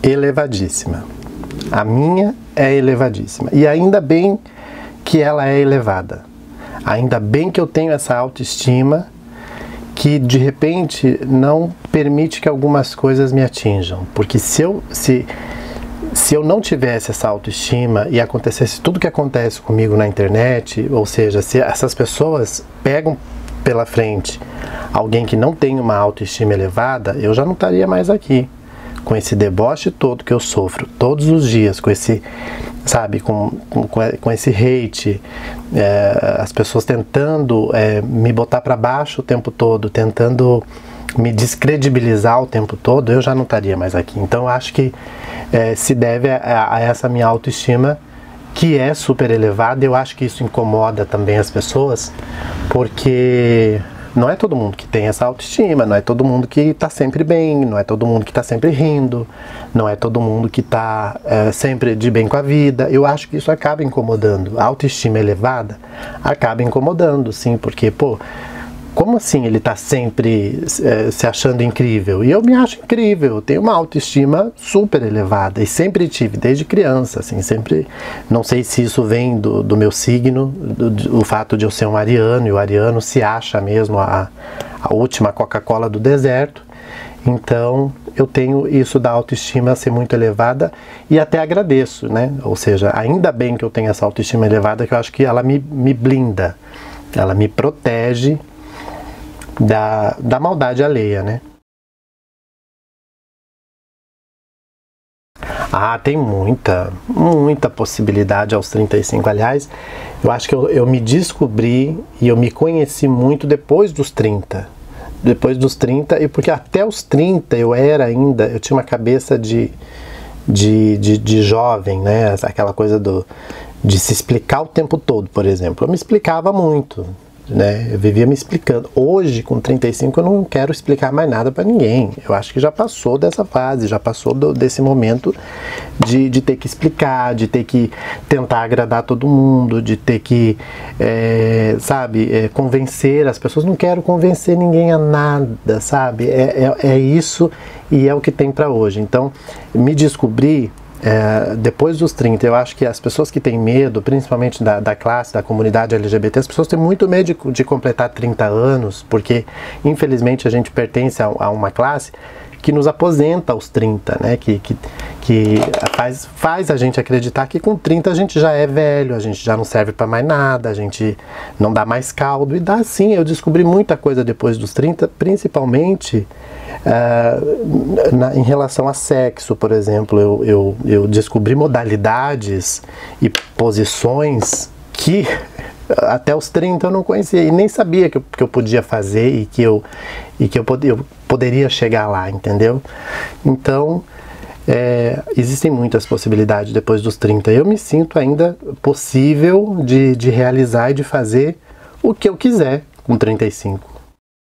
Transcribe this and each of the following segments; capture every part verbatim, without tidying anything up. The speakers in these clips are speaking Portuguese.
elevadíssima. A minha é elevadíssima. E ainda bem que ela é elevada. Ainda bem que eu tenho essa autoestima que de repente não permite que algumas coisas me atinjam. Porque se eu, se, se eu não tivesse essa autoestima e acontecesse tudo que acontece comigo na internet, ou seja, se essas pessoas pegam pela frente alguém que não tem uma autoestima elevada, eu já não estaria mais aqui. Com esse deboche todo que eu sofro todos os dias, com esse, sabe, com, com, com esse hate, é, as pessoas tentando é, me botar para baixo o tempo todo, tentando me descredibilizar o tempo todo, eu já não estaria mais aqui. Então eu acho que é, se deve a, a essa minha autoestima, que é super elevada. Eu acho que isso incomoda também as pessoas, porque não é todo mundo que tem essa autoestima, não é todo mundo que está sempre bem, não é todo mundo que está sempre rindo, não é todo mundo que está é, sempre de bem com a vida. Eu acho que isso acaba incomodando. A autoestima elevada acaba incomodando, sim, porque, pô, como assim ele está sempre é, se achando incrível? E eu me acho incrível, eu tenho uma autoestima super elevada e sempre tive, desde criança, assim, sempre, não sei se isso vem do, do meu signo, do, do, o fato de eu ser um ariano, e o ariano se acha mesmo a, a última Coca-Cola do deserto. Então eu tenho isso da autoestima ser muito elevada e até agradeço, né? Ou seja, ainda bem que eu tenho essa autoestima elevada, que eu acho que ela me, me blinda, ela me protege Da, da maldade alheia, né? Ah, tem muita, muita possibilidade aos trinta e cinco. Aliás, eu acho que eu, eu me descobri e eu me conheci muito depois dos trinta. Depois dos trinta, e porque até os trinta eu era ainda, eu tinha uma cabeça de, de, de, de jovem, né? Aquela coisa do, de se explicar o tempo todo, por exemplo. Eu me explicava muito. Né? Eu vivia me explicando. Hoje, com trinta e cinco, eu não quero explicar mais nada para ninguém. Eu acho que já passou dessa fase, já passou do, desse momento de, de ter que explicar, de ter que tentar agradar todo mundo, de ter que, é, sabe, é, convencer as pessoas. Não quero convencer ninguém a nada, sabe? É, é, é isso e é o que tem para hoje. Então, me descobri É, depois dos trinta, eu acho que as pessoas que têm medo, principalmente da, da classe, da comunidade L G B T, as pessoas têm muito medo de, de completar trinta anos, porque infelizmente a gente pertence a, a uma classe que nos aposenta aos trinta, né? que, que, que faz, faz a gente acreditar que com trinta a gente já é velho, a gente já não serve para mais nada, a gente não dá mais caldo, e dá sim. Eu descobri muita coisa depois dos trinta, principalmente Uh, na, em relação a sexo, por exemplo. Eu, eu, eu descobri modalidades e posições que até os trinta eu não conhecia e nem sabia que eu, que eu podia fazer e que, eu, e que eu, pod, eu poderia chegar lá, entendeu? Então, é, existem muitas possibilidades depois dos trinta. Eu me sinto ainda possível de, de realizar e de fazer o que eu quiser com trinta e cinco.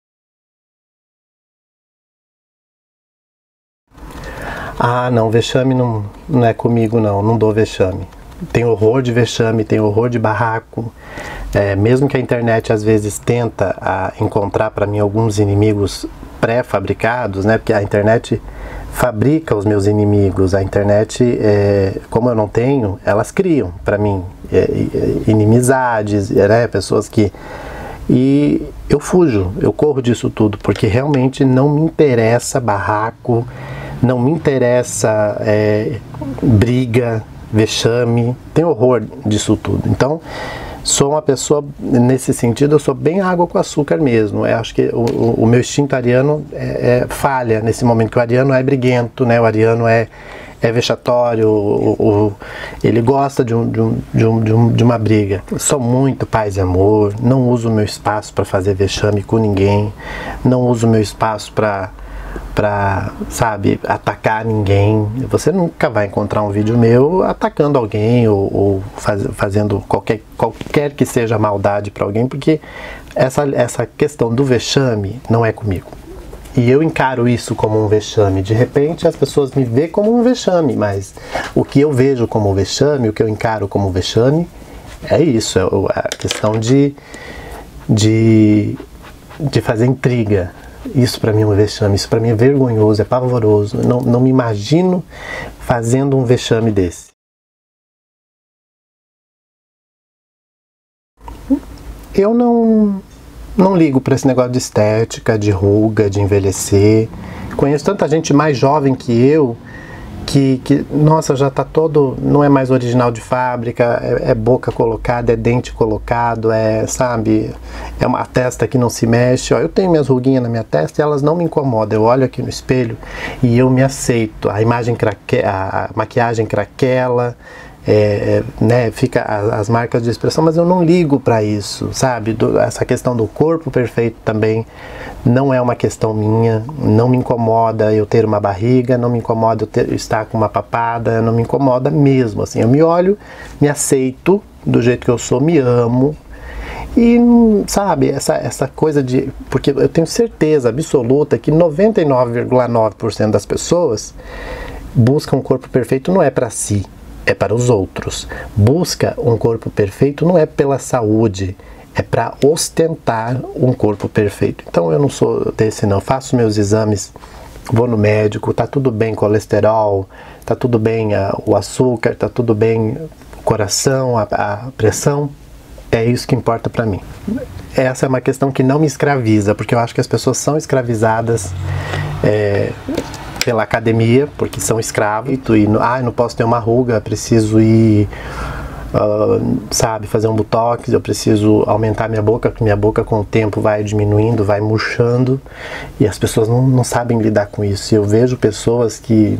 Ah, não, vexame não, não é comigo não, não dou vexame. Tem horror de vexame, tem horror de barraco. É, mesmo que a internet às vezes tenta a, encontrar para mim alguns inimigos pré-fabricados, né? Porque a internet fabrica os meus inimigos. A internet, é, como eu não tenho, elas criam para mim é, é, inimizades, né? Pessoas que... E eu fujo, eu corro disso tudo, porque realmente não me interessa barraco, não me interessa é, briga, vexame, tenho horror disso tudo. Então, sou uma pessoa, nesse sentido, eu sou bem água com açúcar mesmo. Eu acho que o, o meu instinto ariano é, é, falha nesse momento, que o ariano é briguento, né? O ariano é, é vexatório, o, o, ele gosta de, um, de, um, de, um, de, um, de uma briga. Eu sou muito paz e amor, não uso o meu espaço para fazer vexame com ninguém, não uso o meu espaço para... para, sabe, atacar ninguém. Você nunca vai encontrar um vídeo meu atacando alguém ou, ou faz, fazendo qualquer, qualquer que seja maldade para alguém, porque essa, essa questão do vexame não é comigo. E eu encaro isso como um vexame. De repente as pessoas me veem como um vexame, mas o que eu vejo como vexame, o que eu encaro como vexame, é isso, é a questão de, de, de fazer intriga, Isso para mim é um vexame, isso para mim é vergonhoso, é pavoroso. Não, não me imagino fazendo um vexame desse. Eu não, não ligo para esse negócio de estética, de ruga, de envelhecer. Conheço tanta gente mais jovem que eu, que, que nossa, já tá todo, não é mais original de fábrica, é, é boca colocada, é dente colocado, é, sabe, é uma testa que não se mexe. Ó, eu tenho minhas ruguinhas na minha testa e elas não me incomodam. Eu olho aqui no espelho e eu me aceito. A imagem craque, a, a maquiagem craquela, É, né, fica as, as marcas de expressão, mas eu não ligo para isso, sabe? Do, essa questão do corpo perfeito também não é uma questão minha, não me incomoda eu ter uma barriga, não me incomoda eu ter, estar com uma papada, não me incomoda mesmo, assim, eu me olho, me aceito do jeito que eu sou, me amo. E, sabe, essa, essa coisa de... Porque eu tenho certeza absoluta que noventa e nove vírgula nove por cento das pessoas buscam um corpo perfeito não é para si, é para os outros. Busca um corpo perfeito não é pela saúde, é para ostentar um corpo perfeito. Então eu não sou desse não, faço meus exames, vou no médico, tá tudo bem colesterol, tá tudo bem a, o açúcar, tá tudo bem o coração, a, a pressão, é isso que importa para mim. Essa é uma questão que não me escraviza, porque eu acho que as pessoas são escravizadas é, pela academia, porque são escravos, e ah, não posso ter uma ruga, preciso ir, uh, sabe, fazer um botox, eu preciso aumentar minha boca, porque minha boca com o tempo vai diminuindo, vai murchando, e as pessoas não, não sabem lidar com isso. E eu vejo pessoas que,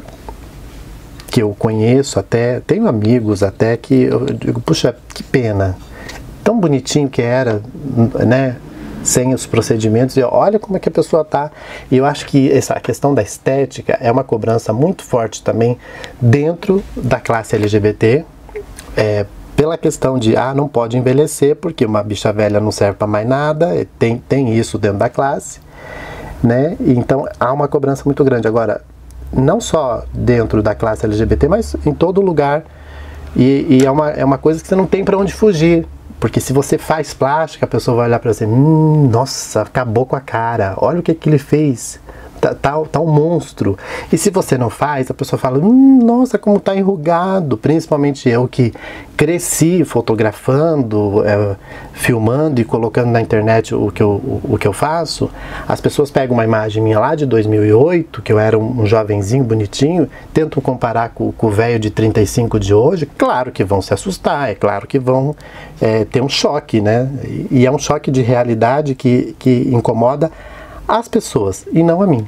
que eu conheço até, tenho amigos até, que eu digo, puxa, que pena, tão bonitinho que era, né? Sem os procedimentos, e olha como é que a pessoa tá. E eu acho que essa questão da estética é uma cobrança muito forte também dentro da classe L G B T, é, pela questão de, ah, não pode envelhecer porque uma bicha velha não serve para mais nada, tem, tem isso dentro da classe, né? Então há uma cobrança muito grande. Agora, não só dentro da classe L G B T, mas em todo lugar, e, e é, uma, é uma coisa que você não tem para onde fugir. Porque se você faz plástica, a pessoa vai olhar para você, hum, nossa, acabou com a cara, olha o que, que ele fez, tá, tá, tá um monstro. E se você não faz, a pessoa fala, hum, nossa, como tá enrugado. Principalmente eu que cresci fotografando, é, filmando e colocando na internet o que, eu, o, o que eu faço, as pessoas pegam uma imagem minha lá de dois mil e oito, que eu era um, um jovenzinho bonitinho, tentam comparar com, com o velho de trinta e cinco de hoje, claro que vão se assustar, é claro que vão é, ter um choque, né? E é um choque de realidade que, que incomoda as pessoas e não a mim.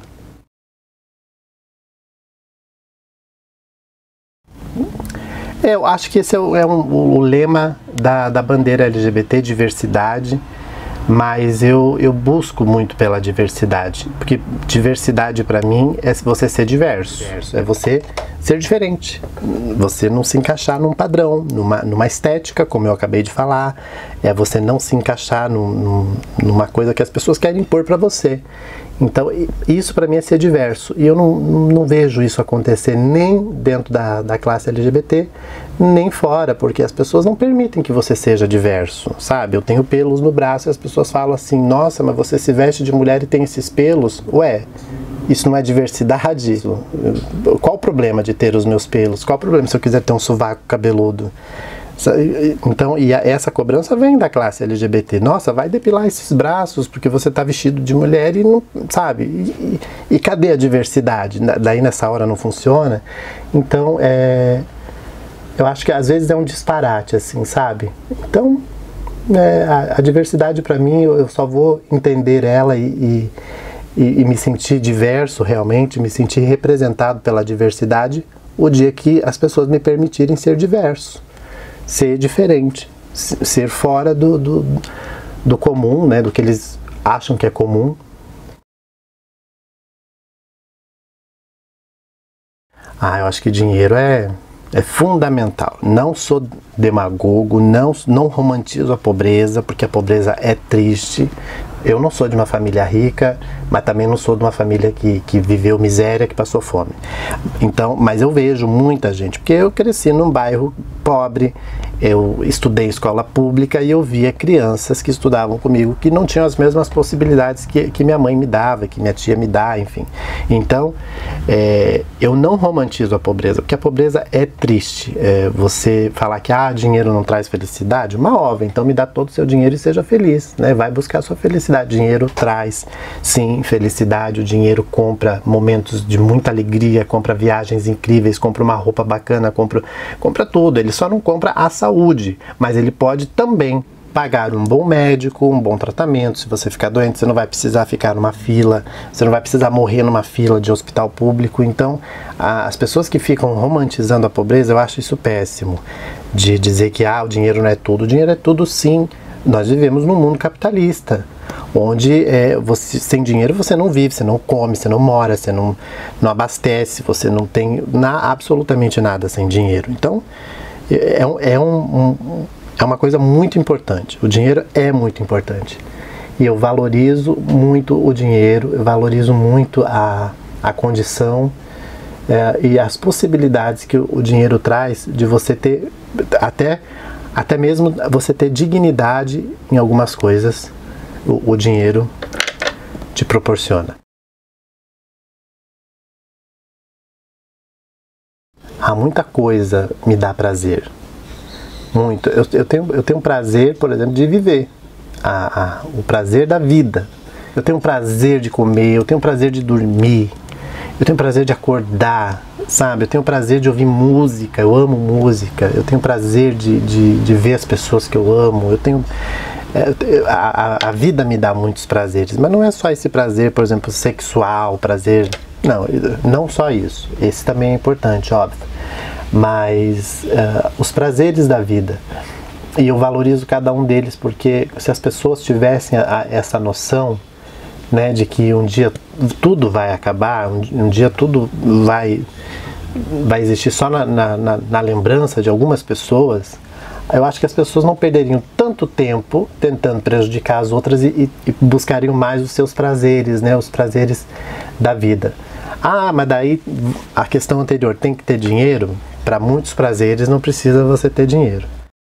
Eu acho que esse é, o, é um, o lema da, da bandeira L G B T, diversidade, mas eu, eu busco muito pela diversidade, porque diversidade para mim é você ser diverso, é você ser diferente, você não se encaixar num padrão, numa, numa estética, como eu acabei de falar, é você não se encaixar num, num, numa coisa que as pessoas querem impor para você. Então isso para mim é ser diverso, e eu não, não vejo isso acontecer nem dentro da, da classe L G B T, nem fora, porque as pessoas não permitem que você seja diverso, sabe? Eu tenho pelos no braço e as pessoas falam assim, nossa, mas você se veste de mulher e tem esses pelos? Ué, isso não é diversidade? Qual o problema de ter os meus pelos? Qual o problema se eu quiser ter um sovaco cabeludo? Então, e a, essa cobrança vem da classe L G B T. Nossa, vai depilar esses braços porque você está vestido de mulher e não, sabe? E, e, e cadê a diversidade? Daí nessa hora não funciona. Então, é, eu acho que às vezes é um disparate, assim, sabe? Então, é, a, a diversidade para mim, eu, eu só vou entender ela e, e, e me sentir diverso realmente, me sentir representado pela diversidade o dia que as pessoas me permitirem ser diverso. Ser diferente, ser fora do, do, do comum, né, do que eles acham que é comum. Ah, eu acho que dinheiro é, é fundamental. Não sou demagogo, não, não romantizo a pobreza, porque a pobreza é triste. Eu não sou de uma família rica, mas também não sou de uma família que, que viveu miséria, que passou fome. Então, mas eu vejo muita gente, porque eu cresci num bairro pobre, Eu estudei escola pública e eu via crianças que estudavam comigo que não tinham as mesmas possibilidades que, que minha mãe me dava, que minha tia me dá, enfim. Então, é, eu não romantizo a pobreza, porque a pobreza é triste. É, você falar que ah, dinheiro não traz felicidade, uma ova, então me dá todo o seu dinheiro e seja feliz, né? Vai buscar a sua felicidade. Dinheiro traz, sim, felicidade. O dinheiro compra momentos de muita alegria, compra viagens incríveis, compra uma roupa bacana, compra, compra tudo. Ele só não compra a saúde, mas ele pode também pagar um bom médico, um bom tratamento. Se você ficar doente, você não vai precisar ficar numa fila, você não vai precisar morrer numa fila de hospital público. Então, a, as pessoas que ficam romantizando a pobreza, eu acho isso péssimo, de dizer que ah, o dinheiro não é tudo. O dinheiro é tudo, sim. Nós vivemos num mundo capitalista, onde é, você, sem dinheiro você não vive, você não come, você não mora, você não, não abastece, você não tem na, absolutamente nada sem dinheiro. Então, é, é, um, um, é uma coisa muito importante. O dinheiro é muito importante. E eu valorizo muito o dinheiro, eu valorizo muito a, a condição é, e as possibilidades que o dinheiro traz de você ter, até, até mesmo você ter dignidade em algumas coisas, o, o dinheiro te proporciona. Há muita coisa me dá prazer. Muito. Eu, eu, tenho, eu tenho prazer, por exemplo, de viver. A, a, o prazer da vida. Eu tenho prazer de comer, eu tenho prazer de dormir, eu tenho prazer de acordar, sabe? Eu tenho prazer de ouvir música, eu amo música, eu tenho prazer de, de, de ver as pessoas que eu amo, eu tenho... É, a, a vida me dá muitos prazeres, mas não é só esse prazer, por exemplo, sexual, prazer... Não, não só isso. Esse também é importante, óbvio. Mas uh, os prazeres da vida. E eu valorizo cada um deles, porque se as pessoas tivessem a, a, essa noção, né, de que um dia tudo vai acabar, um, um dia tudo vai, vai existir só na, na, na, na lembrança de algumas pessoas, eu acho que as pessoas não perderiam tanto tempo tentando prejudicar as outras e, e, e buscariam mais os seus prazeres, né, os prazeres da vida. Ah, mas daí a questão anterior, tem que ter dinheiro? Para muitos prazeres não precisa você ter dinheiro.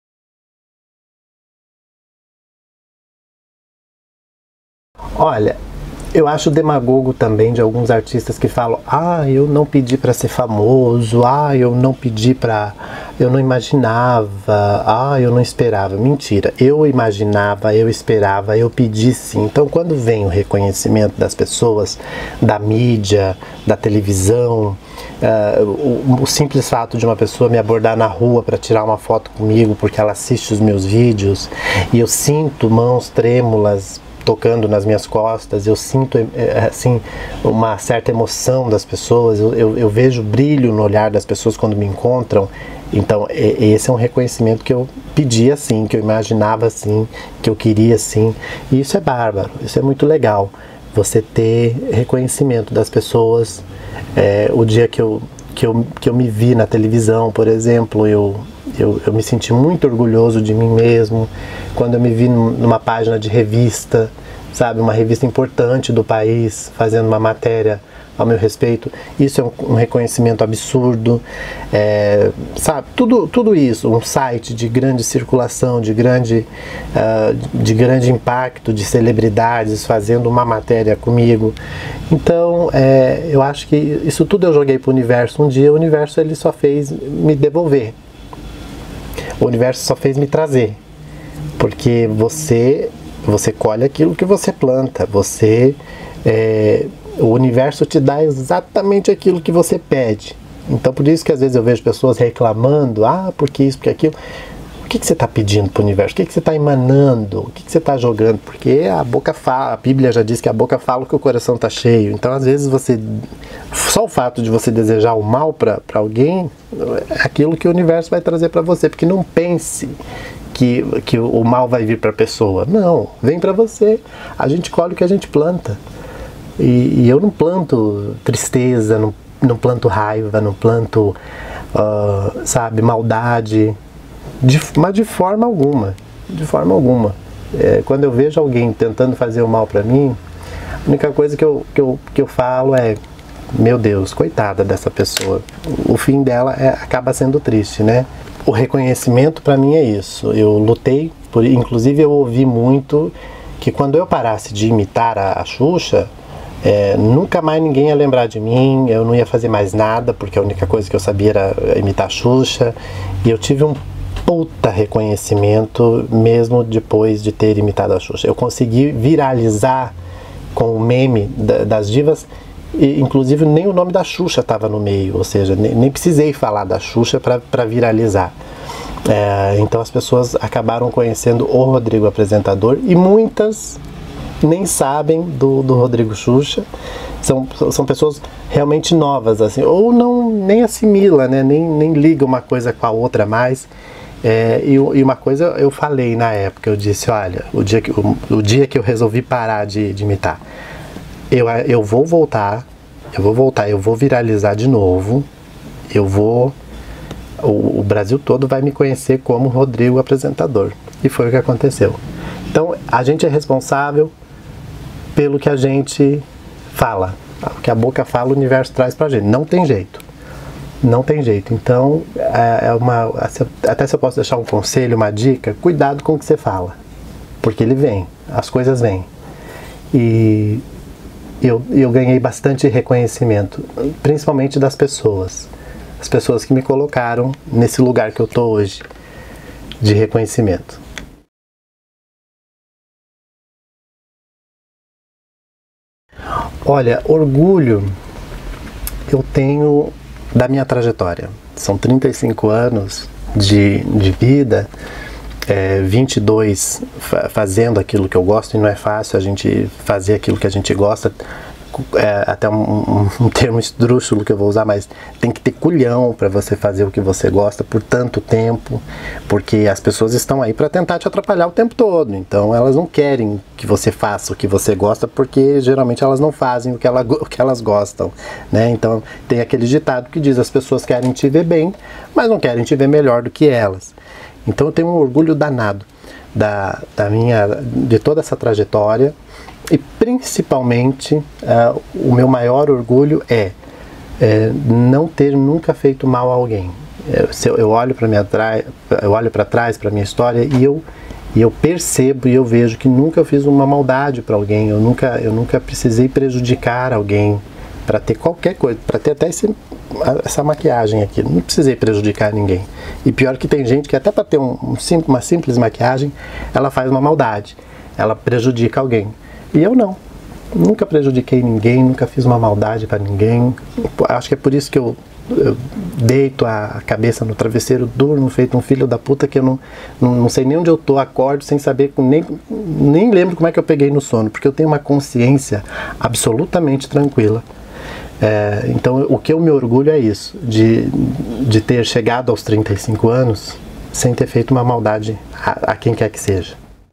Olha, eu acho demagogo também de alguns artistas que falam: ah, eu não pedi para ser famoso, ah, eu não pedi para... eu não imaginava, ah, eu não esperava. Mentira, eu imaginava, eu esperava, eu pedi sim. Então, quando vem o reconhecimento das pessoas, da mídia, da televisão, uh, o, o simples fato de uma pessoa me abordar na rua para tirar uma foto comigo porque ela assiste os meus vídeos e eu sinto mãos trêmulas tocando nas minhas costas, eu sinto assim uma certa emoção das pessoas, eu, eu, eu vejo brilho no olhar das pessoas quando me encontram. Então esse é um reconhecimento que eu pedi assim, que eu imaginava assim, que eu queria assim, e isso é bárbaro, isso é muito legal, você ter reconhecimento das pessoas. É, o dia que eu, que, eu, que eu me vi na televisão, por exemplo, eu Eu, eu me senti muito orgulhoso de mim mesmo, quando eu me vi numa página de revista, sabe, uma revista importante do país, fazendo uma matéria ao meu respeito. Isso é um, um reconhecimento absurdo, é, sabe, tudo, tudo isso, um site de grande circulação, de grande, uh, de grande impacto, de celebridades fazendo uma matéria comigo. Então, é, eu acho que isso tudo eu joguei para o universo um dia, o universo ele só fez me devolver. O universo só fez me trazer, porque você, você colhe aquilo que você planta, você, é, o universo te dá exatamente aquilo que você pede. Então por isso que às vezes eu vejo pessoas reclamando, ah, porque isso, porque aquilo. O que, que você está pedindo para o universo? O que, que você está emanando? O que, que você está jogando? Porque a boca fala, a Bíblia já diz que a boca fala que o coração está cheio. Então, às vezes, você só o fato de você desejar o mal para alguém é aquilo que o universo vai trazer para você. Porque não pense que, que o mal vai vir para a pessoa. Não, vem para você. A gente colhe o que a gente planta. E, e eu não planto tristeza, não, não planto raiva, não planto, uh, sabe, maldade. De, mas de forma alguma, de forma alguma. É, quando eu vejo alguém tentando fazer o mal para mim, a única coisa que eu, que, eu, que eu falo é: meu Deus, coitada dessa pessoa. O fim dela é, acaba sendo triste, né? o reconhecimento para mim é isso. Eu lutei, por, inclusive eu ouvi muito que quando eu parasse de imitar a, a Xuxa, é, nunca mais ninguém ia lembrar de mim, eu não ia fazer mais nada, porque a única coisa que eu sabia era imitar a Xuxa. E eu tive um puta reconhecimento mesmo depois de ter imitado a Xuxa. Eu consegui viralizar com o meme da, das divas, e inclusive nem o nome da Xuxa estava no meio, ou seja, nem, nem precisei falar da Xuxa para viralizar. É, então as pessoas acabaram conhecendo o Rodrigo apresentador, e muitas nem sabem do, do Rodrigo Xuxa. São, são pessoas realmente novas, assim, ou não, nem assimila, né? nem, nem liga uma coisa com a outra mais. É, e, e uma coisa eu falei na época, eu disse, olha, o dia que, o, o dia que eu resolvi parar de, de imitar, eu, eu vou voltar, eu vou voltar, eu vou viralizar de novo, eu vou, o, o Brasil todo vai me conhecer como Rodrigo apresentador. E foi o que aconteceu. Então, a gente é responsável pelo que a gente fala. O que a boca fala, o universo traz pra gente. Não tem jeito. Não tem jeito. Então, é uma, até se eu posso deixar um conselho, uma dica, cuidado com o que você fala. Porque ele vem, as coisas vêm. E eu, eu ganhei bastante reconhecimento, principalmente das pessoas. As pessoas que me colocaram nesse lugar que eu tô hoje, de reconhecimento. Olha, orgulho eu tenho da minha trajetória. São trinta e cinco anos de, de vida, é, vinte e dois fa fazendo aquilo que eu gosto, e não é fácil a gente fazer aquilo que a gente gosta. É até um, um, um termo esdrúxulo que eu vou usar, mas tem que ter culhão para você fazer o que você gosta por tanto tempo, porque as pessoas estão aí para tentar te atrapalhar o tempo todo. Então elas não querem que você faça o que você gosta, porque geralmente elas não fazem o que, ela, o que elas gostam, né? Então tem aquele ditado que diz: as pessoas querem te ver bem, mas não querem te ver melhor do que elas. Então eu tenho um orgulho danado da, da minha, de toda essa trajetória. E principalmente, uh, o meu maior orgulho é, é não ter nunca feito mal a alguém. Eu, se eu, eu olho para minha eu olho para trás, para minha história, e eu, e eu percebo e eu vejo que nunca eu fiz uma maldade para alguém. Eu nunca, eu nunca precisei prejudicar alguém para ter qualquer coisa, para ter até esse, essa maquiagem aqui. Não precisei prejudicar ninguém. E pior que tem gente que até para ter um, um, uma simples maquiagem, ela faz uma maldade, ela prejudica alguém. E eu não, nunca prejudiquei ninguém, nunca fiz uma maldade para ninguém. Acho que é por isso que eu, eu deito a cabeça no travesseiro, durmo feito um filho da puta, que eu não, não, não sei nem onde eu tô, acordo sem saber, nem, nem lembro como é que eu peguei no sono, porque eu tenho uma consciência absolutamente tranquila. É, então o que eu me orgulho é isso, de, de ter chegado aos trinta e cinco anos sem ter feito uma maldade a, a quem quer que seja.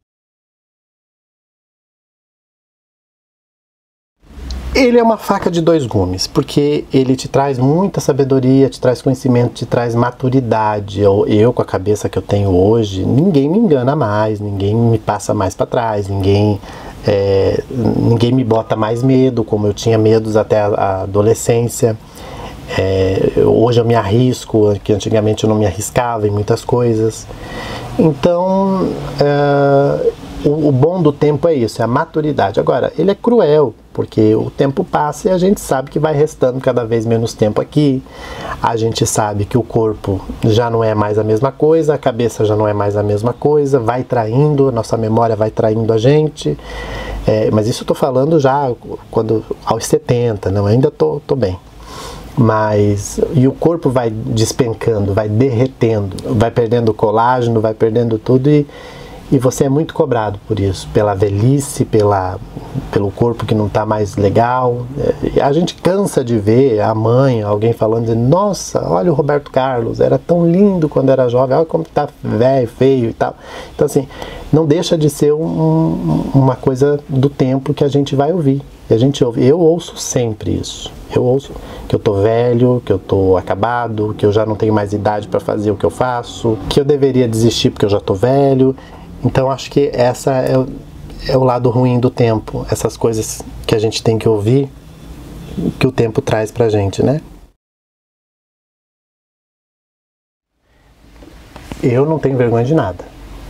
Ele é uma faca de dois gumes, porque ele te traz muita sabedoria, te traz conhecimento, te traz maturidade. Eu, eu com a cabeça que eu tenho hoje, ninguém me engana mais, ninguém me passa mais para trás, ninguém, é, ninguém me bota mais medo, como eu tinha medos até a, a adolescência. É, hoje eu me arrisco, que antigamente eu não me arriscava em muitas coisas. Então, é, o, o bom do tempo é isso, é a maturidade. Agora, ele é cruel, porque o tempo passa e a gente sabe que vai restando cada vez menos tempo aqui. A gente sabe que o corpo já não é mais a mesma coisa, a cabeça já não é mais a mesma coisa, vai traindo, a nossa memória vai traindo a gente. É, mas isso eu tô falando já quando, aos setenta, não, ainda tô, tô bem. Mas, e o corpo vai despencando, vai derretendo, vai perdendo colágeno, vai perdendo tudo, e, e você é muito cobrado por isso, pela velhice, pela, pelo corpo que não está mais legal. É, a gente cansa de ver a mãe, alguém falando, dizendo, nossa, olha o Roberto Carlos, era tão lindo quando era jovem, olha como está velho, feio e tal. Então assim, não deixa de ser um, uma coisa do tempo que a gente vai ouvir. E a gente ouve, eu ouço sempre isso. Eu ouço que eu tô velho, que eu tô acabado, que eu já não tenho mais idade para fazer o que eu faço, que eu deveria desistir porque eu já tô velho. Então acho que essa é o, é o lado ruim do tempo, essas coisas que a gente tem que ouvir, que o tempo traz pra gente, né? eu não tenho vergonha de nada.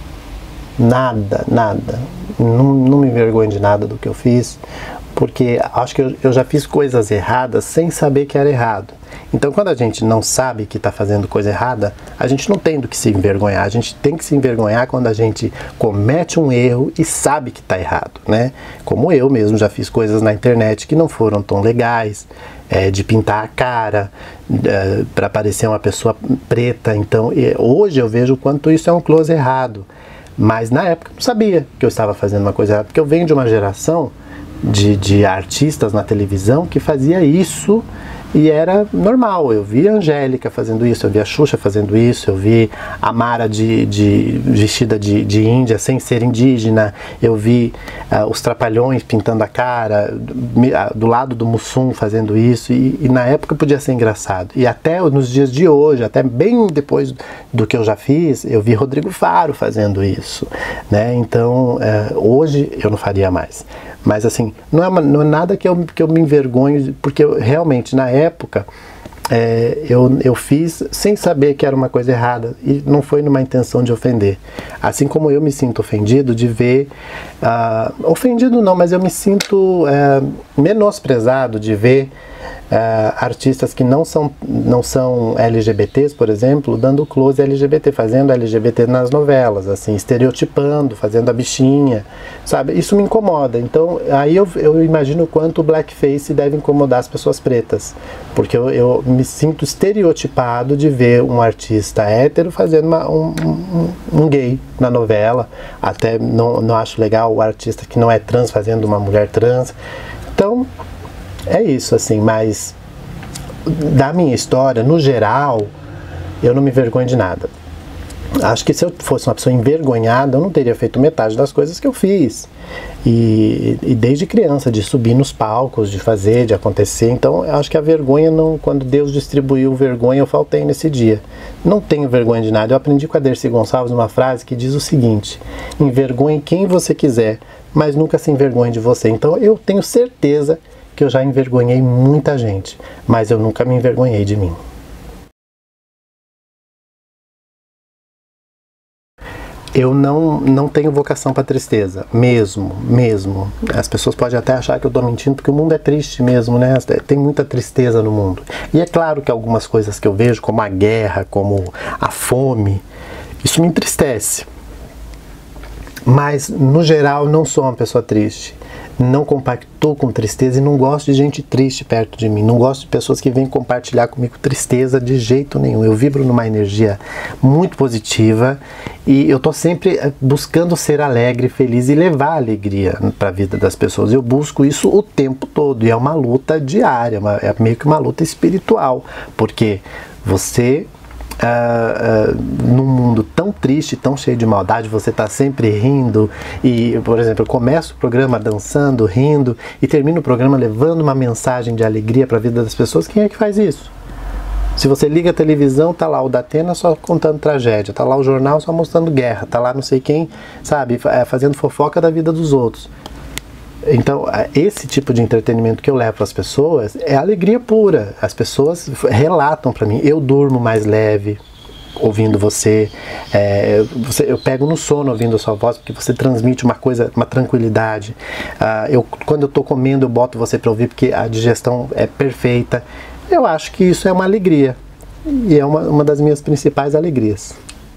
Nada, nada. Não, não me envergonho de nada do que eu fiz, porque acho que eu, eu já fiz coisas erradas sem saber que era errado. Então, quando a gente não sabe que está fazendo coisa errada, a gente não tem do que se envergonhar. A gente tem que se envergonhar quando a gente comete um erro e sabe que está errado, né? Como eu mesmo já fiz coisas na internet que não foram tão legais, é, de pintar a cara é, para parecer uma pessoa preta. Então, hoje eu vejo o quanto isso é um close errado. Mas na época eu não sabia que eu estava fazendo uma coisa errada, porque eu venho de uma geração de, de artistas na televisão que fazia isso e era normal. Eu vi a Angélica fazendo isso, eu vi a Xuxa fazendo isso, eu vi a Mara de, de, vestida de, de índia sem ser indígena, eu vi uh, os Trapalhões pintando a cara, do, do lado do Mussum fazendo isso, e, e na época podia ser engraçado. E até nos dias de hoje, até bem depois do que eu já fiz, eu vi Rodrigo Faro fazendo isso, né? Então, uh, hoje eu não faria mais. Mas assim, não é, uma, não é nada que eu, que eu me envergonho, porque eu, realmente na época é, eu, eu fiz sem saber que era uma coisa errada e não foi numa intenção de ofender. Assim como eu me sinto ofendido de ver, uh, ofendido não, mas eu me sinto uh, menosprezado de ver Uh, artistas que não são, não são L G B Ts, por exemplo, dando close L G B T, fazendo L G B T nas novelas, assim, estereotipando, fazendo a bichinha, sabe? Isso me incomoda. Então, aí eu, eu imagino o quanto o blackface deve incomodar as pessoas pretas, porque eu, eu me sinto estereotipado de ver um artista hétero fazendo uma, um, um, um gay na novela. Até não, não acho legal o artista que não é trans fazendo uma mulher trans. Então, é isso, assim, mas da minha história, no geral, eu não me envergonho de nada. Acho que se eu fosse uma pessoa envergonhada, eu não teria feito metade das coisas que eu fiz. E, e desde criança, de subir nos palcos, de fazer, de acontecer. Então, eu acho que a vergonha, não, quando Deus distribuiu vergonha, eu faltei nesse dia. Não tenho vergonha de nada. Eu aprendi com a Dercy Gonçalves uma frase que diz o seguinte: envergonhe quem você quiser, mas nunca se envergonhe de você. Então, eu tenho certeza que eu já envergonhei muita gente, mas eu nunca me envergonhei de mim. Eu não, não tenho vocação para tristeza, mesmo, mesmo. As pessoas podem até achar que eu estou mentindo, porque o mundo é triste mesmo, né? Tem muita tristeza no mundo. E é claro que algumas coisas que eu vejo, como a guerra, como a fome, isso me entristece. Mas, no geral, não sou uma pessoa triste. Não compactuo com tristeza e não gosto de gente triste perto de mim. Não gosto de pessoas que vêm compartilhar comigo tristeza de jeito nenhum. Eu vibro numa energia muito positiva e eu tô sempre buscando ser alegre, feliz e levar alegria para a vida das pessoas. Eu busco isso o tempo todo e é uma luta diária, uma, é meio que uma luta espiritual, porque você... Uh, uh, num mundo tão triste, tão cheio de maldade, você está sempre rindo e, por exemplo, eu começo o programa dançando, rindo e termino o programa levando uma mensagem de alegria para a vida das pessoas. Quem é que faz isso? Se você liga a televisão, tá lá o Datena só contando tragédia, tá lá o jornal só mostrando guerra, tá lá não sei quem, sabe, fazendo fofoca da vida dos outros. Então, esse tipo de entretenimento que eu levo para as pessoas é alegria pura. As pessoas relatam para mim, eu durmo mais leve ouvindo você, é, você, eu pego no sono ouvindo a sua voz, porque você transmite uma coisa, uma tranquilidade. Uh, eu, quando eu estou comendo, eu boto você para ouvir, porque a digestão é perfeita. Eu acho que isso é uma alegria, e é uma, uma das minhas principais alegrias.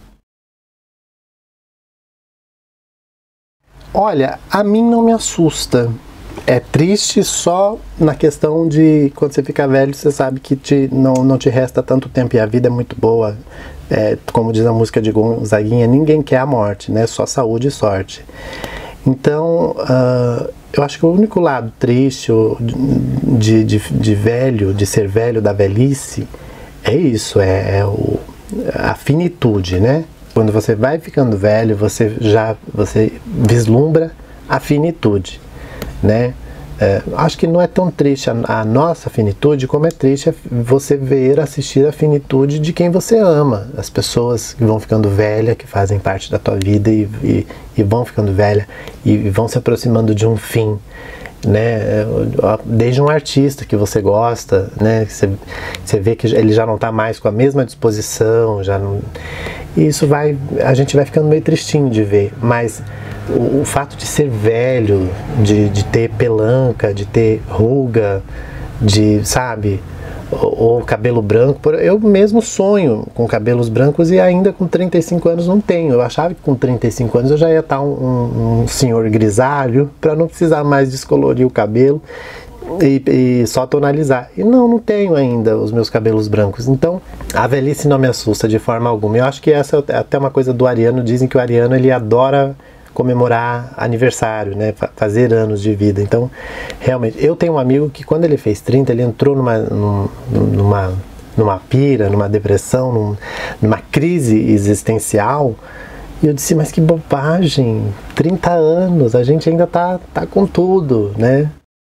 Olha, a mim não me assusta. É triste só na questão de quando você fica velho, você sabe que te, não, não te resta tanto tempo e a vida é muito boa. É, como diz a música de Gonzaguinha, ninguém quer a morte, né? Só saúde e sorte. Então, uh, eu acho que o único lado triste de, de, de velho, de ser velho, da velhice, é isso, é, é o, a finitude, né? Quando você vai ficando velho, você já você vislumbra a finitude, né? É, acho que não é tão triste a, a nossa finitude como é triste você ver, assistir a finitude de quem você ama. As pessoas que vão ficando velhas, que fazem parte da tua vida e, e, e vão ficando velhas e vão se aproximando de um fim. né? Desde um artista que você gosta, né? Você, você vê que ele já não está mais com a mesma disposição, já não... E isso vai, a gente vai ficando meio tristinho de ver, mas o, o fato de ser velho, de, de ter pelanca, de ter ruga, de, sabe, ou, ou cabelo branco, eu mesmo sonho com cabelos brancos e ainda com trinta e cinco anos não tenho. Eu achava que com trinta e cinco anos eu já ia estar um, um, um senhor grisalho para não precisar mais descolorir o cabelo e, e só tonalizar. E não, não tenho ainda os meus cabelos brancos. Então a velhice não me assusta de forma alguma. Eu acho que essa é até uma coisa do ariano. Dizem que o ariano ele adora comemorar aniversário, né, fazer anos de vida. Então, realmente, eu tenho um amigo que quando ele fez trinta, ele entrou numa, numa, numa pira, numa depressão, num, numa crise existencial, e eu disse, mas que bobagem, trinta anos, a gente ainda tá, tá com tudo, né?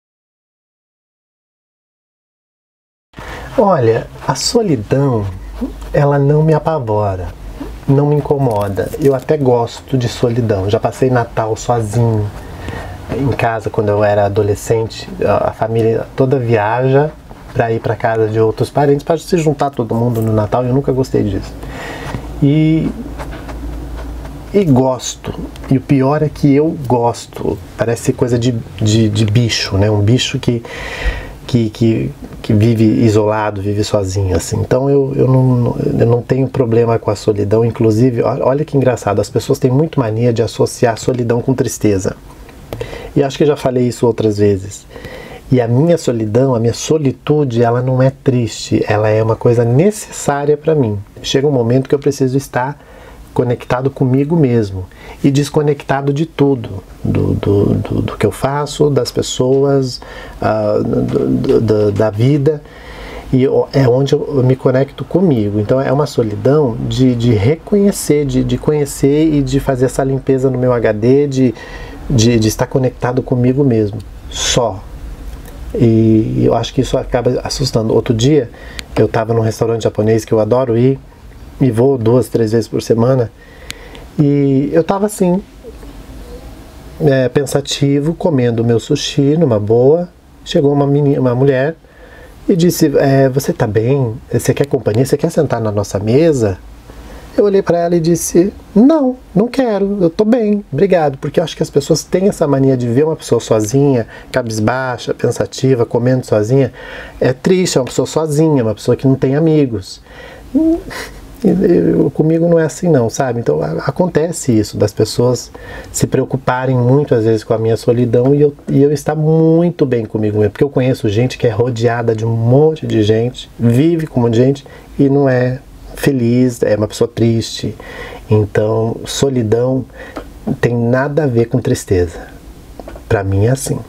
Olha, a solidão, ela não me apavora. Não me incomoda, eu até gosto de solidão. Já passei Natal sozinho em casa quando eu era adolescente. A família toda viaja para ir para casa de outros parentes para se juntar todo mundo no Natal, e eu nunca gostei disso. E, e gosto, e o pior é que eu gosto, parece coisa de, de, de bicho, né? Um bicho que Que, que, que vive isolado, vive sozinho, assim. Então eu, eu, não, eu não tenho problema com a solidão. Inclusive, olha que engraçado, as pessoas têm muito mania de associar solidão com tristeza. E acho que já falei isso outras vezes. E a minha solidão, a minha solitude, ela não é triste, ela é uma coisa necessária para mim. Chega um momento que eu preciso estar conectado comigo mesmo e desconectado de tudo, do, do, do, do que eu faço, das pessoas, uh, do, do, da vida, e eu, é onde eu me conecto comigo. Então é uma solidão de, de reconhecer, de, de conhecer e de fazer essa limpeza no meu H D, de, de, de estar conectado comigo mesmo, só. E eu acho que isso acaba assustando. Outro dia eu estava num restaurante japonês que eu adoro ir, e vou duas, três vezes por semana, e eu tava assim, é, pensativo, comendo meu sushi numa boa. Chegou uma, menina, uma mulher e disse, é, você tá bem? Você quer companhia? Você quer sentar na nossa mesa? Eu olhei para ela e disse, não, não quero, eu tô bem, obrigado. Porque eu acho que as pessoas têm essa mania de ver uma pessoa sozinha, cabisbaixa, pensativa, comendo sozinha. É triste, é uma pessoa sozinha, uma pessoa que não tem amigos. Eu, comigo não é assim não, sabe? Então acontece isso, das pessoas se preocuparem muito às vezes com a minha solidão, e eu, e eu estar muito bem comigo mesmo, porque eu conheço gente que é rodeada de um monte de gente, vive com um monte de gente e não é feliz, é uma pessoa triste. Então solidão tem nada a ver com tristeza, pra mim é assim.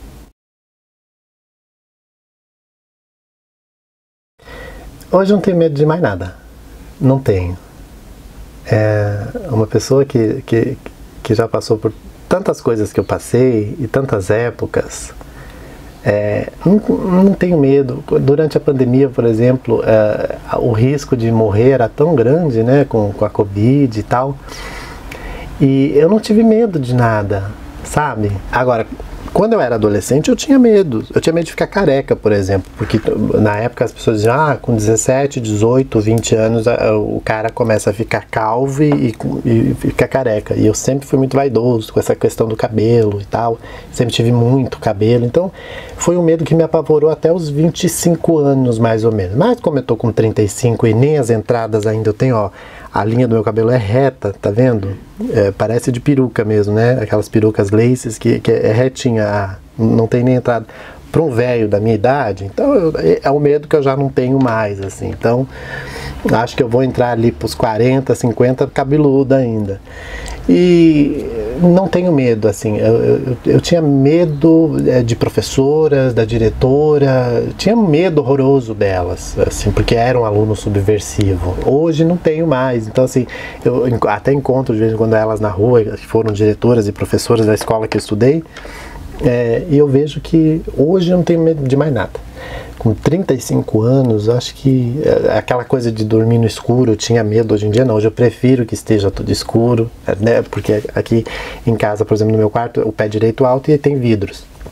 Hoje eu não tenho medo de mais nada. Não tenho. É uma pessoa que, que, que já passou por tantas coisas que eu passei e tantas épocas. É, não, não tenho medo. Durante a pandemia, por exemplo, é, o risco de morrer era tão grande, né, com, com a Covid e tal. E eu não tive medo de nada, sabe? Agora, quando eu era adolescente, eu tinha medo. Eu tinha medo de ficar careca, por exemplo. Porque na época as pessoas diziam, ah, com dezessete, dezoito, vinte anos, o cara começa a ficar calvo e, e fica careca. E eu sempre fui muito vaidoso com essa questão do cabelo e tal. Sempre tive muito cabelo. Então, foi um medo que me apavorou até os vinte e cinco anos, mais ou menos. Mas como eu tô com trinta e cinco e nem as entradas ainda eu tenho, ó, a linha do meu cabelo é reta, tá vendo? É, parece de peruca mesmo, né? Aquelas perucas laces que, que é retinha, não tem nem entrada. Para um velho da minha idade, então eu, é um medo que eu já não tenho mais, assim. Então, acho que eu vou entrar ali para os quarenta, cinquenta, cabeludo ainda. E não tenho medo, assim. Eu, eu, eu tinha medo de professoras, da diretora, tinha medo horroroso delas, assim, porque era um aluno subversivo. Hoje não tenho mais. Então, assim, eu até encontro de vez em quando elas na rua, que foram diretoras e professoras da escola que eu estudei. É, e eu vejo que hoje eu não tenho medo de mais nada. Com trinta e cinco anos, acho que é, aquela coisa de dormir no escuro, eu tinha medo. Hoje em dia não, hoje eu prefiro que esteja tudo escuro, né? Porque aqui em casa, por exemplo, no meu quarto, o pé direito alto e tem vidros.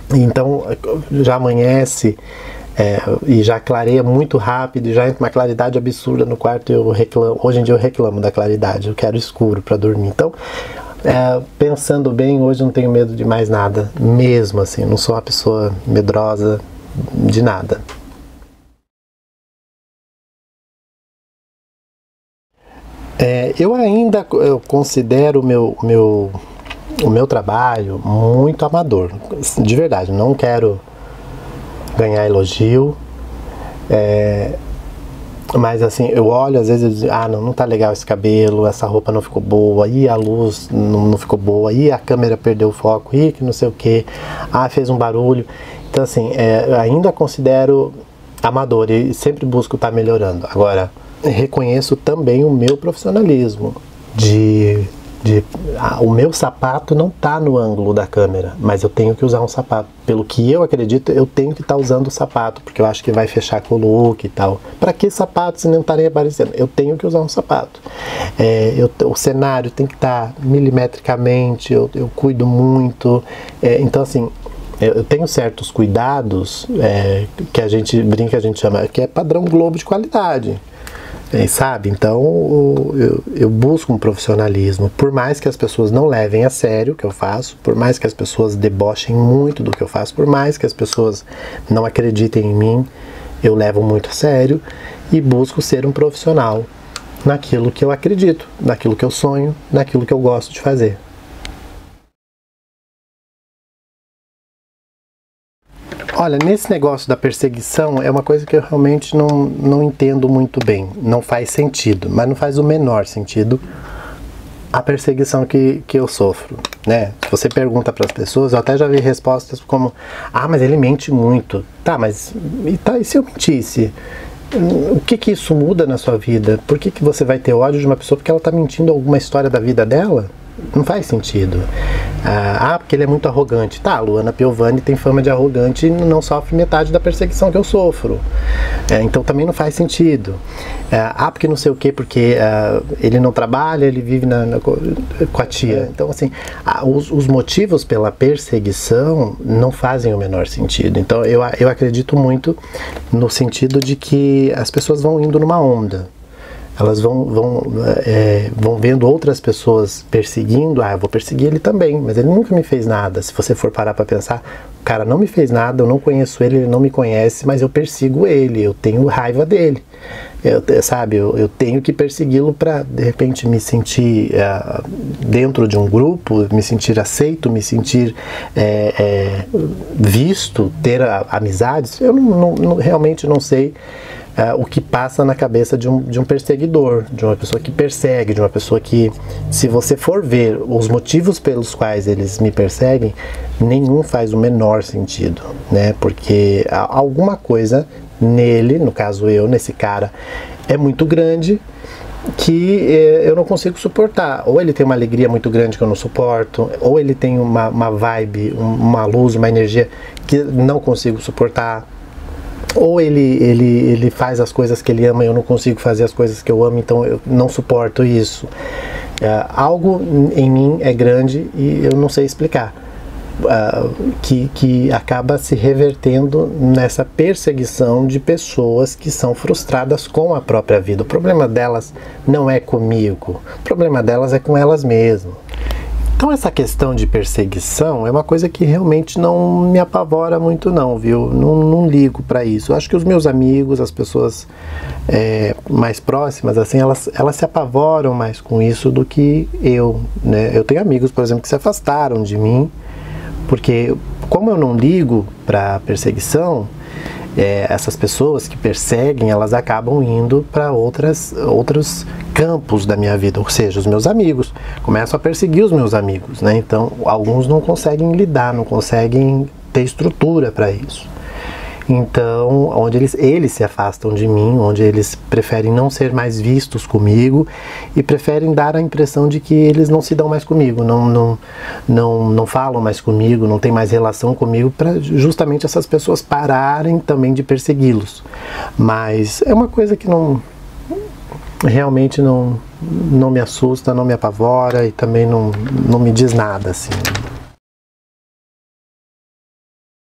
Então já amanhece é, e já clareia muito rápido, e já entra uma claridade absurda no quarto. Eu reclamo, hoje em dia eu reclamo da claridade, eu quero escuro para dormir. Então, é, pensando bem, hoje eu não tenho medo de mais nada, mesmo assim, eu não sou uma pessoa medrosa de nada. É, eu ainda eu considero o meu, meu, o meu trabalho muito amador, de verdade. Não quero ganhar elogio, é, mas assim, eu olho às vezes e digo, ah, não, não tá legal esse cabelo, essa roupa não ficou boa, e a luz não, não ficou boa, e a câmera perdeu o foco, e que não sei o que, ah, fez um barulho. Então assim, é, eu ainda considero amador e sempre busco estar melhorando. Agora, reconheço também o meu profissionalismo de, de ah, o meu sapato não está no ângulo da câmera, mas eu tenho que usar um sapato. Pelo que eu acredito, eu tenho que estar tá usando o sapato, porque eu acho que vai fechar com o look e tal. Para que sapato se não estarem aparecendo? Eu tenho que usar um sapato. É, eu, o cenário tem que estar tá milimetricamente, eu, eu cuido muito. É, então assim, eu tenho certos cuidados é, que a gente brinca, a gente chama, que é padrão Globo de qualidade. É, sabe? Então eu, eu busco um profissionalismo, por mais que as pessoas não levem a sério o que eu faço, por mais que as pessoas debochem muito do que eu faço, por mais que as pessoas não acreditem em mim, eu levo muito a sério e busco ser um profissional naquilo que eu acredito, naquilo que eu sonho, naquilo que eu gosto de fazer. Olha, nesse negócio da perseguição é uma coisa que eu realmente não, não entendo muito bem, não faz sentido, mas não faz o menor sentido a perseguição que, que eu sofro, né? Se você pergunta para as pessoas, eu até já vi respostas como, ah, mas ele mente muito. Tá, mas e, tá, e se eu mentisse? O que que isso muda na sua vida? Por que que você vai ter ódio de uma pessoa porque ela está mentindo alguma história da vida dela? Não faz sentido. Ah, porque ele é muito arrogante. Tá, a Luana Piovani tem fama de arrogante e não sofre metade da perseguição que eu sofro. É, então também não faz sentido. É, ah, porque não sei o que, porque ah, ele não trabalha, ele vive na, na, com a tia. Então, assim, ah, os, os motivos pela perseguição não fazem o menor sentido. Então, eu, eu acredito muito no sentido de que as pessoas vão indo numa onda. Elas vão, vão, é, vão vendo outras pessoas perseguindo, ah, eu vou perseguir ele também, mas ele nunca me fez nada. Se você for parar para pensar, o cara não me fez nada, eu não conheço ele, ele não me conhece, mas eu persigo ele, eu tenho raiva dele. Eu, sabe, eu, eu tenho que persegui-lo para, de repente, me sentir uh, dentro de um grupo, me sentir aceito, me sentir é, é, visto, ter a, amizades. Eu não, não, realmente não sei Uh, o que passa na cabeça de um, de um perseguidor, de uma pessoa que persegue, de uma pessoa que, se você for ver os motivos pelos quais eles me perseguem, nenhum faz o menor sentido, né? Porque alguma coisa nele, no caso eu, nesse cara, é muito grande que eh, eu não consigo suportar. Ou ele tem uma alegria muito grande que eu não suporto, ou ele tem uma, uma vibe, uma luz, uma energia que não consigo suportar. Ou ele, ele, ele faz as coisas que ele ama e eu não consigo fazer as coisas que eu amo, então eu não suporto isso. É, algo em mim é grande e eu não sei explicar, uh, que, que acaba se revertendo nessa perseguição de pessoas que são frustradas com a própria vida. O problema delas não é comigo, o problema delas é com elas mesmas. Então essa questão de perseguição é uma coisa que realmente não me apavora muito não, viu? Não, não ligo para isso. Eu acho que os meus amigos, as pessoas é, mais próximas, assim, elas, elas se apavoram mais com isso do que eu, né? Eu tenho amigos, por exemplo, que se afastaram de mim, porque como eu não ligo para perseguição, É, essas pessoas que perseguem, elas acabam indo para outras outros campos da minha vida, ou seja, os meus amigos, começam a perseguir os meus amigos, né? Então, alguns não conseguem lidar, não conseguem ter estrutura para isso. Então, onde eles, eles se afastam de mim, onde eles preferem não ser mais vistos comigo e preferem dar a impressão de que eles não se dão mais comigo, não, não, não, não falam mais comigo, não tem mais relação comigo, para justamente essas pessoas pararem também de persegui-los. Mas é uma coisa que não realmente não, não me assusta, não me apavora e também não, não me diz nada, assim.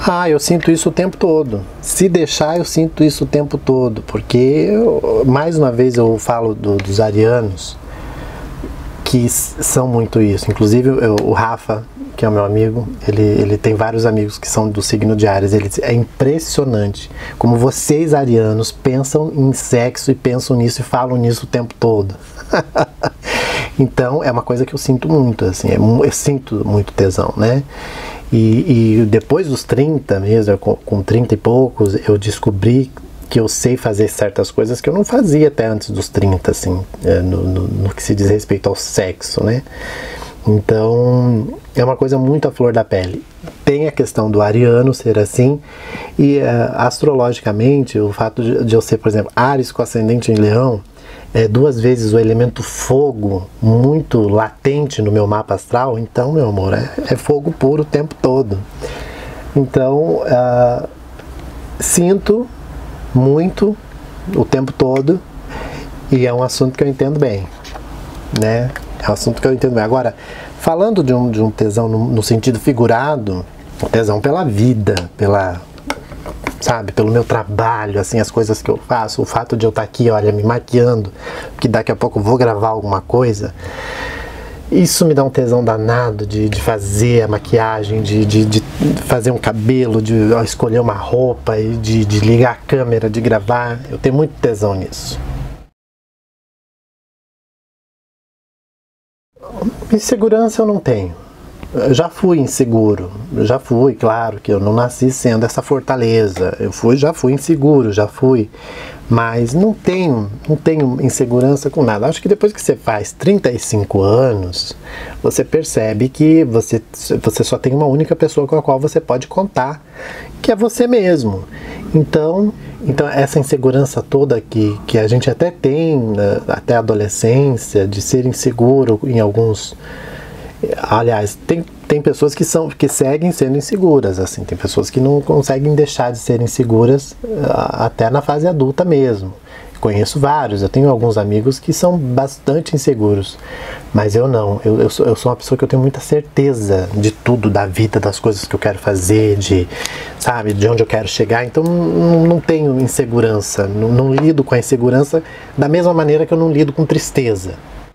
Ah, eu sinto isso o tempo todo. Se deixar, eu sinto isso o tempo todo, porque, eu, mais uma vez, eu falo do, dos arianos, que são muito isso. Inclusive, eu, o Rafa, que é o meu amigo, ele, ele tem vários amigos que são do signo de Áries. Ele diz, é impressionante como vocês, arianos, pensam em sexo e pensam nisso e falam nisso o tempo todo. Então, é uma coisa que eu sinto muito, assim, é, eu sinto muito tesão, né? E, e depois dos trinta mesmo, com, com trinta e poucos, eu descobri que eu sei fazer certas coisas que eu não fazia até antes dos trinta, assim, no, no, no que se diz respeito ao sexo, né? Então, é uma coisa muito à flor da pele. Tem a questão do ariano ser assim, e uh, astrologicamente, o fato de, de eu ser, por exemplo, Áries com ascendente em Leão, é duas vezes o elemento fogo muito latente no meu mapa astral, então, meu amor, é, é fogo puro o tempo todo. Então, uh, sinto muito o tempo todo, e é um assunto que eu entendo bem, né? É um assunto que eu entendo bem. Agora, falando de um, de um tesão no, no sentido figurado, tesão pela vida, pela, sabe, pelo meu trabalho, assim, as coisas que eu faço, o fato de eu estar aqui, olha, me maquiando, que daqui a pouco eu vou gravar alguma coisa, isso me dá um tesão danado de, de fazer a maquiagem, de, de, de fazer um cabelo, de ó, escolher uma roupa, e de, de ligar a câmera, de gravar. Eu tenho muito tesão nisso. Insegurança eu não tenho. Eu já fui inseguro, já fui, claro que eu não nasci sendo essa fortaleza, eu fui, já fui inseguro, já fui, mas não tenho, não tenho insegurança com nada. Acho que depois que você faz trinta e cinco anos, você percebe que você, você só tem uma única pessoa com a qual você pode contar, que é você mesmo. Então, então essa insegurança toda que, que a gente até tem, né, até a adolescência, de ser inseguro em alguns... Aliás, tem, tem pessoas que, são, que seguem sendo inseguras, assim, tem pessoas que não conseguem deixar de ser inseguras até na fase adulta mesmo. Conheço vários, eu tenho alguns amigos que são bastante inseguros, mas eu não, eu, eu, sou, eu sou uma pessoa que eu tenho muita certeza de tudo, da vida, das coisas que eu quero fazer, de, sabe, de onde eu quero chegar, então não, não tenho insegurança, não, não lido com a insegurança da mesma maneira que eu não lido com tristeza.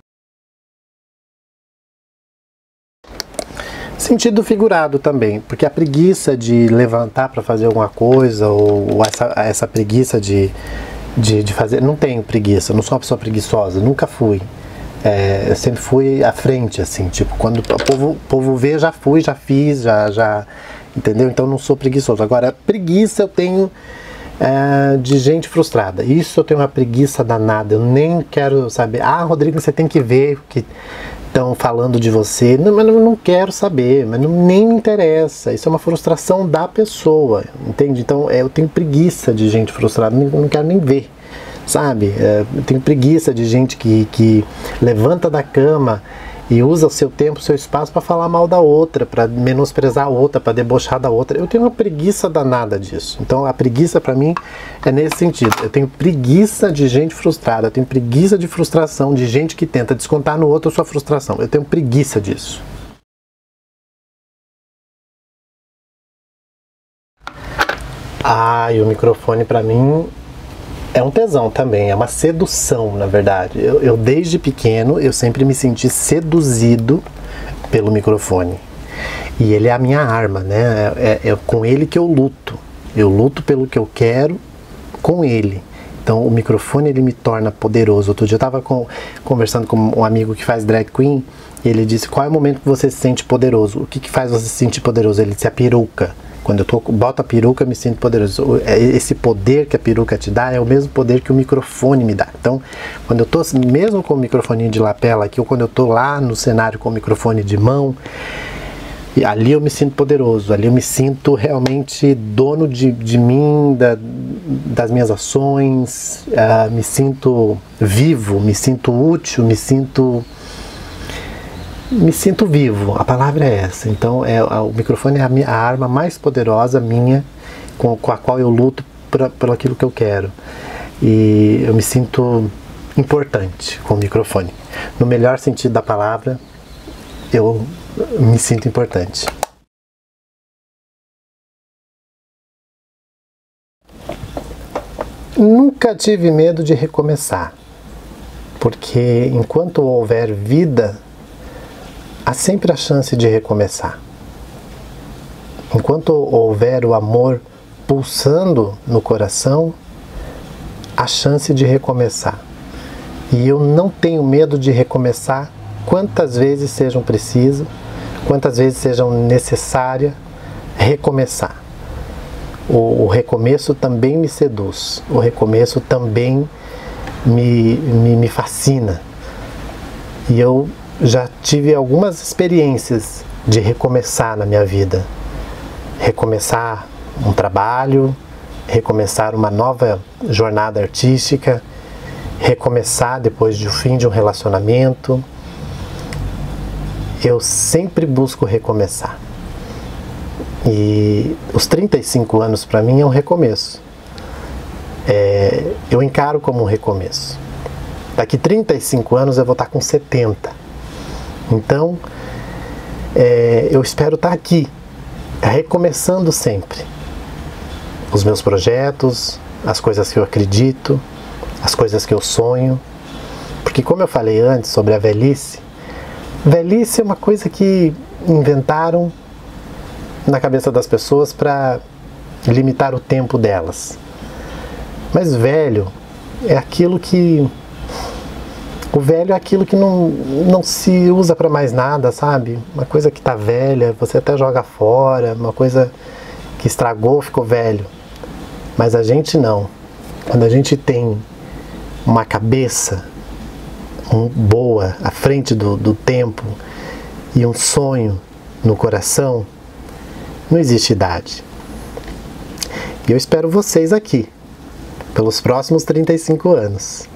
Sentido figurado também, porque a preguiça de levantar para fazer alguma coisa, ou essa, essa preguiça de, de, de fazer... Não tenho preguiça, não sou uma pessoa preguiçosa, nunca fui. É, eu sempre fui à frente, assim, tipo, quando o povo, povo vê, já fui, já fiz, já, já... Entendeu? Então não sou preguiçoso. Agora, preguiça eu tenho é, de gente frustrada. Isso eu tenho uma preguiça danada, eu nem quero saber. Ah, Rodrigo, você tem que ver que... estão falando de você, não, mas eu não quero saber, mas não, nem me interessa, isso é uma frustração da pessoa, entende? Então é, eu tenho preguiça de gente frustrada, não, não quero nem ver, sabe? É, eu tenho preguiça de gente que, que levanta da cama e usa o seu tempo, o seu espaço para falar mal da outra, para menosprezar a outra, para debochar da outra. Eu tenho uma preguiça danada disso. Então a preguiça para mim é nesse sentido. Eu tenho preguiça de gente frustrada, eu tenho preguiça de frustração, de gente que tenta descontar no outro a sua frustração. Eu tenho preguiça disso. Ah, e o microfone para mim é um tesão também, é uma sedução, na verdade. Eu, eu desde pequeno, eu sempre me senti seduzido pelo microfone. E ele é a minha arma, né? É, é, é com ele que eu luto. Eu luto pelo que eu quero com ele. Então o microfone ele me torna poderoso. Outro dia eu estava com, conversando com um amigo que faz drag queen, e ele disse, qual é o momento que você se sente poderoso? O que, que faz você se sentir poderoso? Ele disse, a peruca. Quando eu tô, boto a peruca, eu me sinto poderoso. Esse poder que a peruca te dá é o mesmo poder que o microfone me dá. Então, quando eu tô, mesmo com o microfone de lapela aqui, ou quando eu tô lá no cenário com o microfone de mão, ali eu me sinto poderoso, ali eu me sinto realmente dono de, de mim, da, das minhas ações, uh, me sinto vivo, me sinto útil, me sinto... Me sinto vivo, a palavra é essa. Então é, o microfone é a, minha, a arma mais poderosa minha, com, com a qual eu luto por, por aquilo que eu quero. E eu me sinto importante com o microfone. No melhor sentido da palavra, eu me sinto importante. nunca tive medo de recomeçar, porque enquanto houver vida, há sempre a chance de recomeçar. Enquanto houver o amor pulsando no coração, há chance de recomeçar. E eu não tenho medo de recomeçar quantas vezes sejam precisas, quantas vezes sejam necessárias recomeçar. O, o recomeço também me seduz, o recomeço também me, me, me fascina. E eu já tive algumas experiências de recomeçar na minha vida. Recomeçar um trabalho, recomeçar uma nova jornada artística, recomeçar depois do fim de um relacionamento. Eu sempre busco recomeçar. E os trinta e cinco anos para mim é um recomeço. É, eu encaro como um recomeço. Daqui trinta e cinco anos eu vou estar com setenta. Então, é, eu espero estar aqui, recomeçando sempre. Os meus projetos, as coisas que eu acredito, as coisas que eu sonho. Porque como eu falei antes sobre a velhice, velhice é uma coisa que inventaram na cabeça das pessoas para limitar o tempo delas. Mas velho é aquilo que... O velho é aquilo que não, não se usa para mais nada, sabe? Uma coisa que está velha, você até joga fora, uma coisa que estragou, ficou velho. Mas a gente não. Quando a gente tem uma cabeça um, boa à frente do, do tempo e um sonho no coração, não existe idade. E eu espero vocês aqui, pelos próximos trinta e cinco anos.